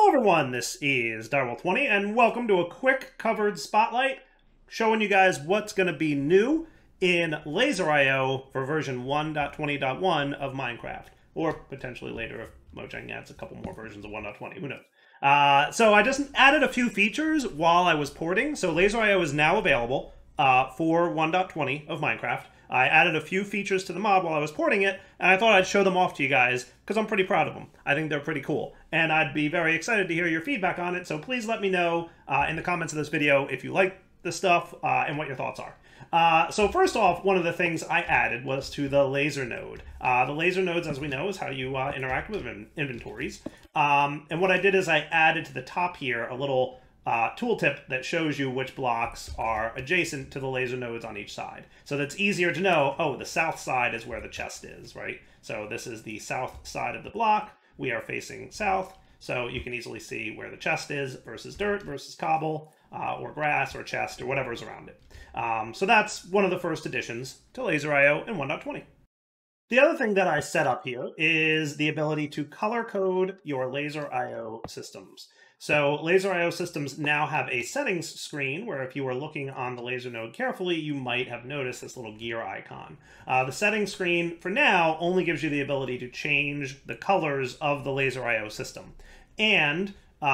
everyone, this is Direwolf20 and welcome to a quick covered spotlight showing you guys what's going to be new in Laser.io for version 1.20.1 of Minecraft, or potentially later if Mojang adds a couple more versions of 1.20, who knows. So I just added a few features while I was porting, so Laser.io is now available for 1.20 of Minecraft. I added a few features to the mod while I was porting it, and I thought I'd show them off to you guys, because I'm pretty proud of them. I think they're pretty cool, and I'd be very excited to hear your feedback on it, so please let me know in the comments of this video if you like the stuff and what your thoughts are. So first off, one of the things I added was to the laser node. The laser nodes, as we know, is how you interact with inventories. And what I did is I added to the top here a little tooltip that shows you which blocks are adjacent to the laser nodes on each side. So that's easier to know, oh, the south side is where the chest is, right? So this is the south side of the block. We are facing south, so you can easily see where the chest is versus dirt versus cobble, or grass or chest or whatever's around it. So that's one of the first additions to Laser.io in 1.20. The other thing that I set up here is the ability to color code your Laser.io systems. So Laser.io systems now have a settings screen where if you were looking on the laser node carefully, you might have noticed this little gear icon. The settings screen for now only gives you the ability to change the colors of the Laser.io system. And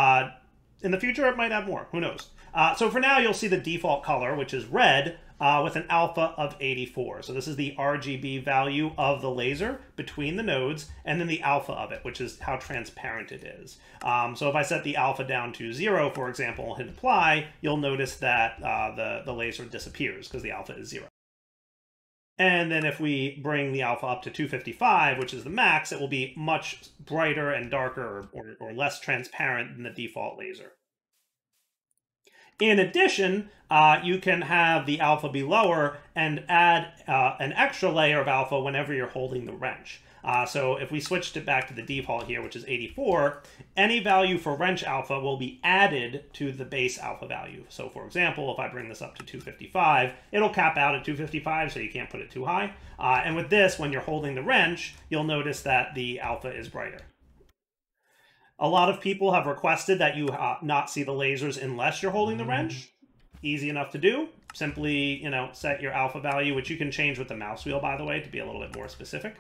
in the future, it might have more. Who knows? So for now, you'll see the default color, which is red, with an alpha of 84. So this is the RGB value of the laser between the nodes, and then the alpha of it, which is how transparent it is. So if I set the alpha down to 0, for example, and hit apply, you'll notice that the laser disappears because the alpha is 0. And then if we bring the alpha up to 255, which is the max, it will be much brighter and darker or less transparent than the default laser. In addition, you can have the alpha be lower and add an extra layer of alpha whenever you're holding the wrench. So if we switched it back to the default here, which is 84, any value for wrench alpha will be added to the base alpha value. So for example, if I bring this up to 255, it'll cap out at 255, so you can't put it too high. And with this, when you're holding the wrench, you'll notice that the alpha is brighter. A lot of people have requested that you not see the lasers unless you're holding the wrench. Easy enough to do. Simply, set your alpha value, which you can change with the mouse wheel, by the way, to be a little bit more specific.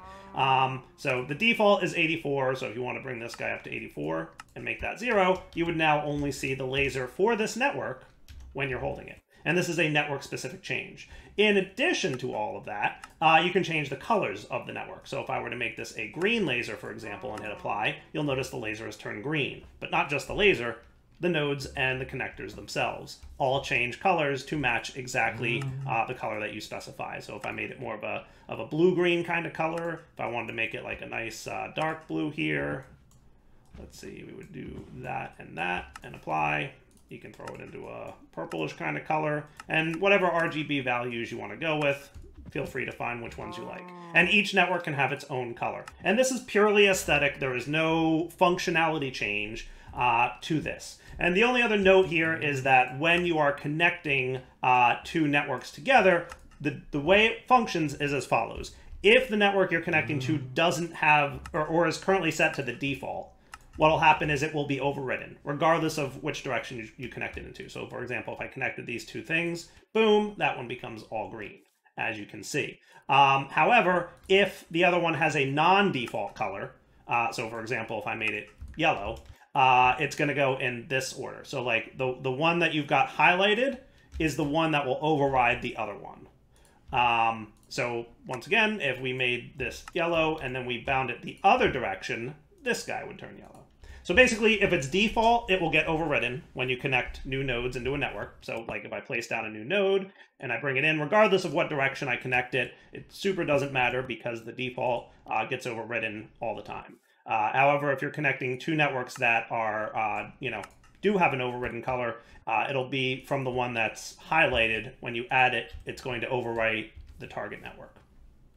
So the default is 84, so if you want to bring this guy up to 84 and make that 0, you would now only see the laser for this network when you're holding it. And this is a network-specific change. In addition to all of that, you can change the colors of the network. So if I were to make this a green laser, for example, and hit apply, you'll notice the laser has turned green. But not just the laser, the nodes and the connectors themselves all change colors to match exactly the color that you specify. So if I made it more of a blue-green kind of color, if I wanted to make it like a nice dark blue here, let's see, we would do that and apply. You can throw it into a purplish kind of color, and whatever RGB values you want to go with, feel free to find which ones you like. And each network can have its own color. And this is purely aesthetic. There is no functionality change to this. And the only other note here is that when you are connecting two networks together, the way it functions is as follows. If the network you're connecting to doesn't have, or is currently set to the default, what will happen is it will be overridden, regardless of which direction you connect it into. So, for example, if I connected these two things, boom, that one becomes all green, as you can see. However, if the other one has a non-default color, so for example, if I made it yellow, it's going to go in this order. So, like, the one that you've got highlighted is the one that will override the other one. So, once again, if we made this yellow and then we bound it the other direction, this guy would turn yellow. So basically, if it's default, it will get overridden when you connect new nodes into a network. So like if I place down a new node and I bring it in, regardless of what direction I connect it, it super doesn't matter because the default gets overridden all the time. However, if you're connecting two networks that are, do have an overridden color, it'll be from the one that's highlighted. When you add it, it's going to overwrite the target network.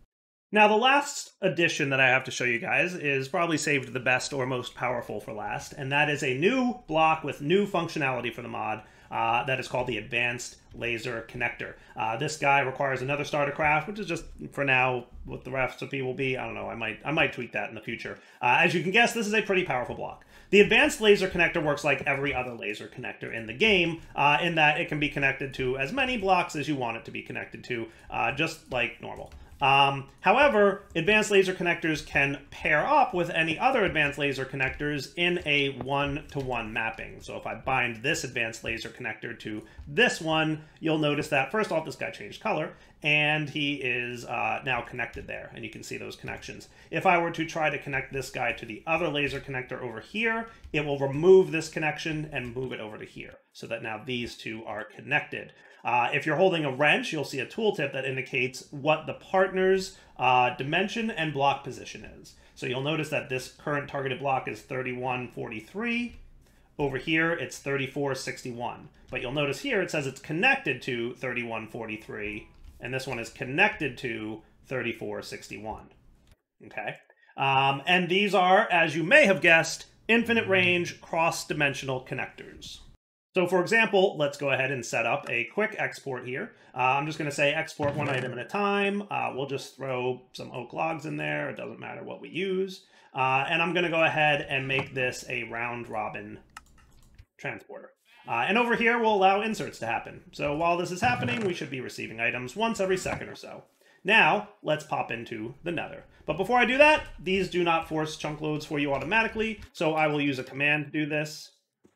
Now, the last addition that I have to show you guys is probably saved the best or most powerful for last, and that is a new block with new functionality for the mod that is called the Advanced Laser Connector. This guy requires another starter craft, which is just, for now, what the recipe will be. I don't know, I might tweak that in the future. As you can guess, this is a pretty powerful block. The Advanced Laser Connector works like every other laser connector in the game, in that it can be connected to as many blocks as you want it to be connected to, just like normal. However, advanced laser connectors can pair up with any other advanced laser connectors in a one-to-one mapping. So if I bind this advanced laser connector to this one, you'll notice that, first off, this guy changed color, and he is now connected there, and you can see those connections. If I were to try to connect this guy to the other laser connector over here, it will remove this connection and move it over to here, so that now these two are connected. If you're holding a wrench, you'll see a tooltip that indicates what the partner's dimension and block position is. So you'll notice that this current targeted block is 3143. Over here, it's 3461. But you'll notice here it says it's connected to 3143, and this one is connected to 3461. Okay? And these are, as you may have guessed, infinite range cross-dimensional connectors. So for example, let's go ahead and set up a quick export here. I'm just going to say export one item at a time. We'll just throw some oak logs in there. It doesn't matter what we use. And I'm going to go ahead and make this a round robin transporter. And over here, we'll allow inserts to happen. So while this is happening, we should be receiving items once every second or so. Now, let's pop into the Nether. But before I do that, these do not force chunk loads for you automatically. So I will use a command to do this,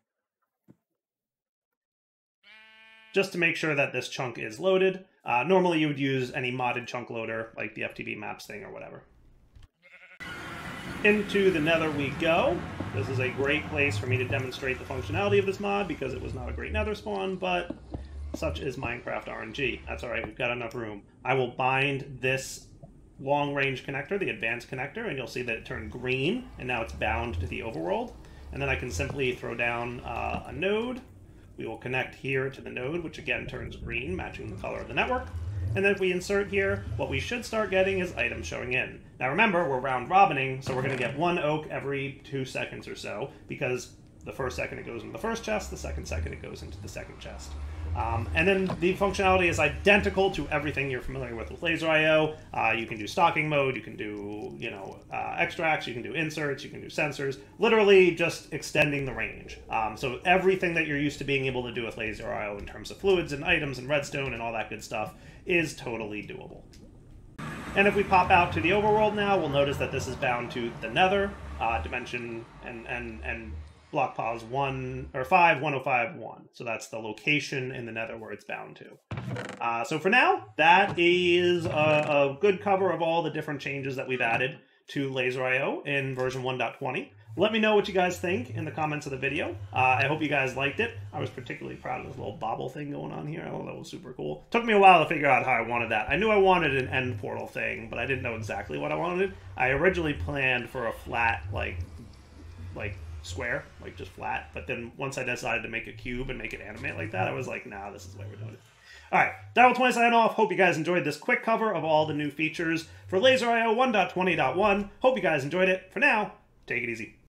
just to make sure that this chunk is loaded. Normally you would use any modded chunk loader, like the FTB maps thing or whatever. Into the Nether we go. This is a great place for me to demonstrate the functionality of this mod, because it was not a great Nether spawn, but such is Minecraft RNG. That's alright, we've got enough room. I will bind this long-range connector, the advanced connector, and you'll see that it turned green, and now it's bound to the overworld. And then I can simply throw down a node. We will connect here to the node, which again turns green, matching the color of the network. And then if we insert here, what we should start getting is items showing in. Now remember, we're round robining, so we're going to get one oak every 2 seconds or so, because the first second it goes into the first chest, the second it goes into the second chest. And then the functionality is identical to everything you're familiar with Laser.io. You can do stocking mode, you can do, extracts, you can do inserts, you can do sensors, literally just extending the range. So everything that you're used to being able to do with Laser.io in terms of fluids and items and redstone and all that good stuff is totally doable. And if we pop out to the overworld now, we'll notice that this is bound to the Nether, dimension and block pause 51051. So that's the location in the Nether where it's bound to. So for now, that is a good cover of all the different changes that we've added to Laser.io in version 1.20. Let me know what you guys think in the comments of the video. I hope you guys liked it. I was particularly proud of this little bobble thing going on here. I thought that was super cool. Took me a while to figure out how I wanted that. I knew I wanted an end portal thing, but I didn't know exactly what I wanted. I originally planned for a flat, like square, like just flat, but then once I decided to make a cube and make it animate like that, I was like, nah, this is the way we're doing it. Alright, Darryl20 signing off. Hope you guys enjoyed this quick cover of all the new features for Laser.io 1.20.1. Hope you guys enjoyed it. For now, take it easy.